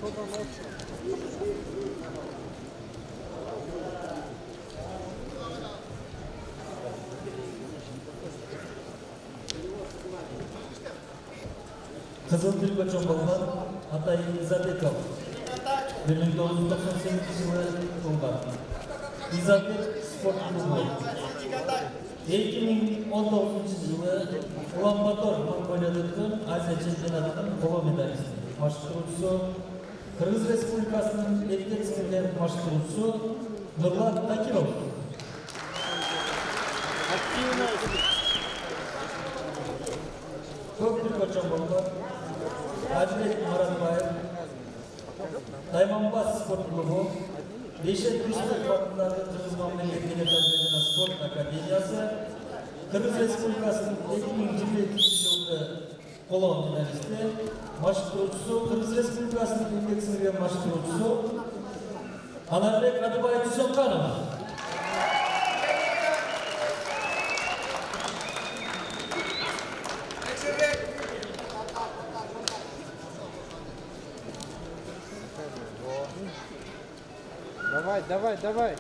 Kızıl Türk'e çoğalgan Atay İzadekov 1998 yılı doğgan. İzadek Spor Klubu 2019 yılı Ulan-Bator Mongolya'daki Asya Çempionatının kova medalisti. Başvurucusu Kırgız Respublikası'nın erkek sınırlar başvurucusu Nurlat Takirov. Çok Türk'e çoğalgan Hacibek Muratbayev, Daymanbaz Spor Klubu, Beşet Rüşvet Vakıfları Kırgız Memleketi Spor Akademiyası, Kırgız Respublikası'nın 2022 yılında kolon finalisti, başvurucusu, Kırgız Respublikası'nın erkek sınırlar başvurucusu Anarbek Adıbay Tüzönkanova. Давай, давай, давай.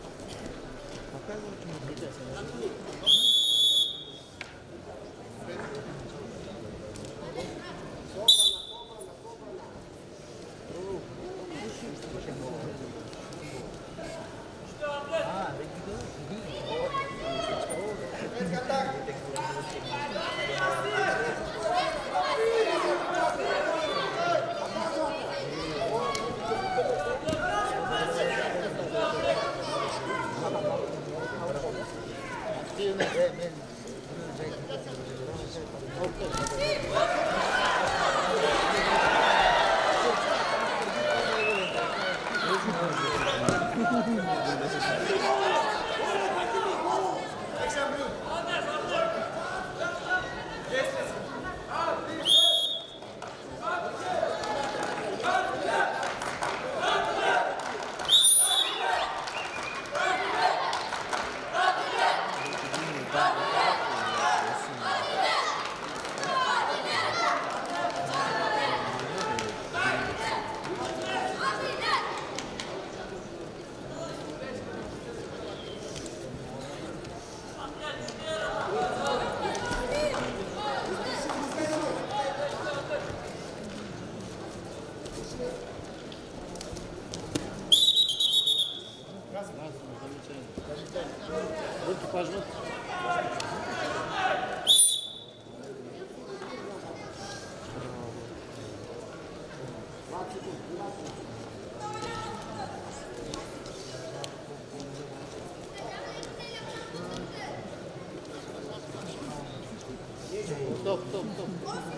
Стоп, стоп, стоп.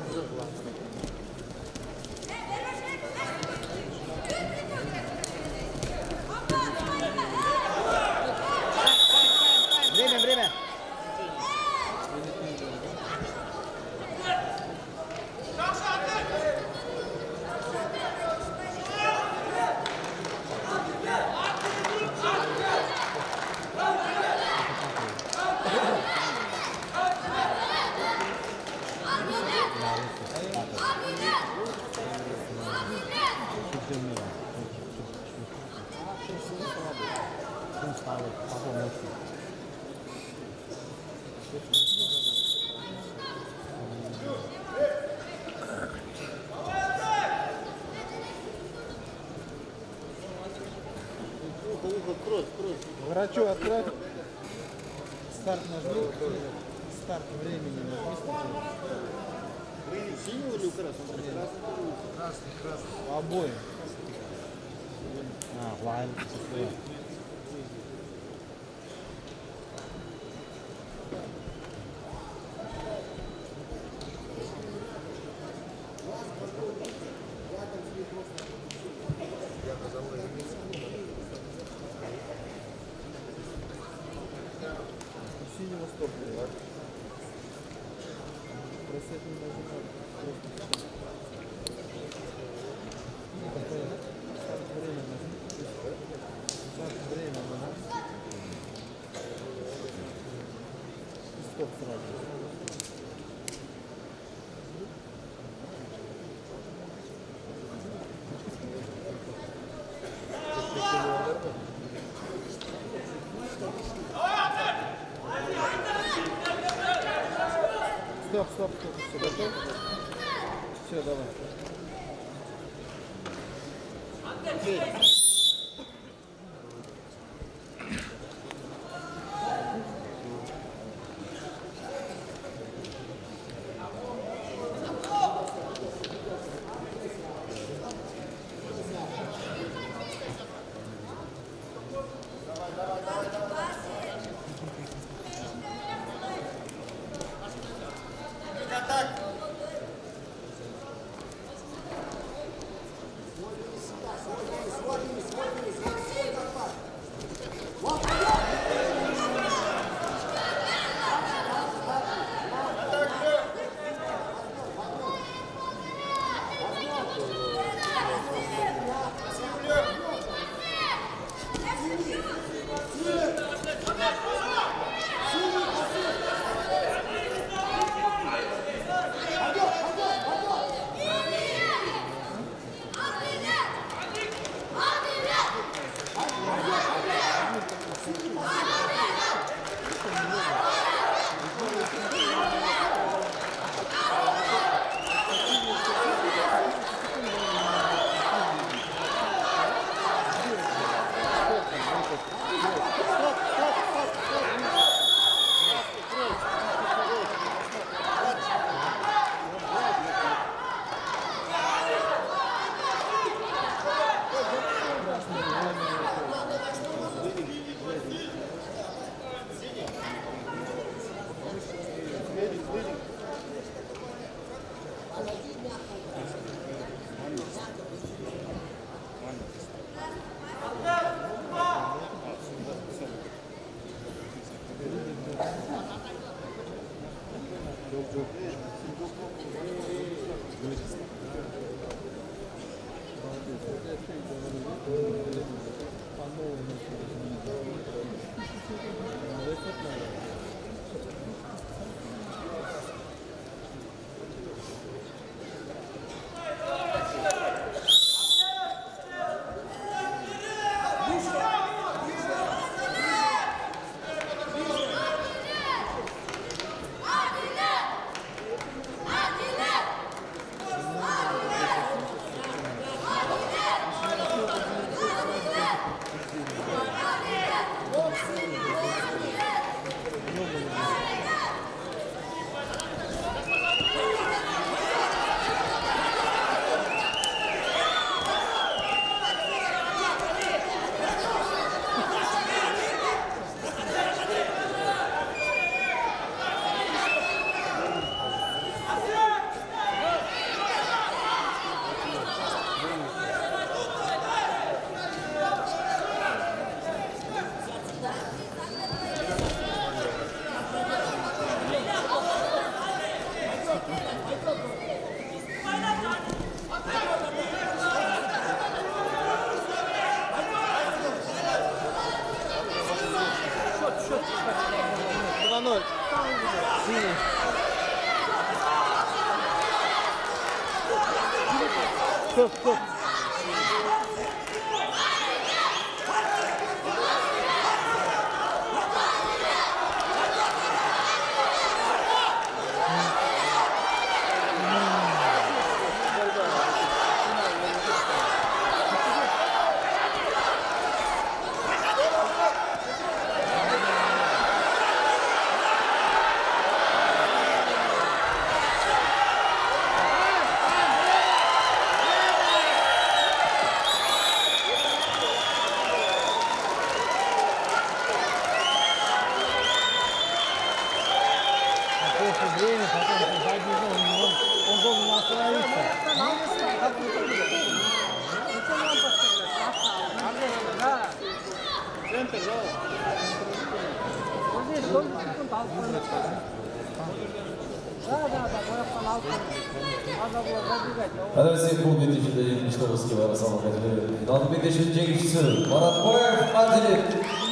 Время, время. Врачу отправь. Старт нажми. Старт времени нажми сначала. Синего или красного? Красный, красный. Обоим. Ладно. Синего стоп. Просед не нажимать. Старт время нажми. Старт время нажми. Стоп сразу. Стоп, все готов? Все, давай. Стоп, стоп. Время, потом забежал, он должен остановиться. Центр, да? Rossiya Kubok 2024 Rossiya va Islom Karimov finalda 5-chi jangchisi Maratboyev Anjeli